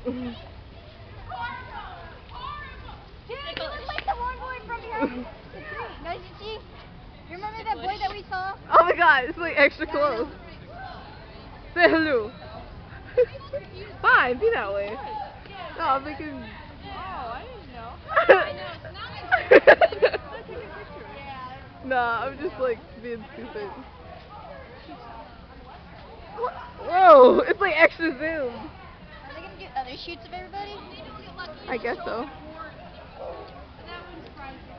Like the one boy from behind the tree. Najichi, you remember that boy that we saw? Oh my god, it's like extra close. Say hello. Fine, be that way. No, I'm thinking. Oh, I didn't know. Nah, I'm just like being stupid. Whoa, it's like extra zoom. Are they gonna do other shoots of everybody? I guess so. That one's surprising.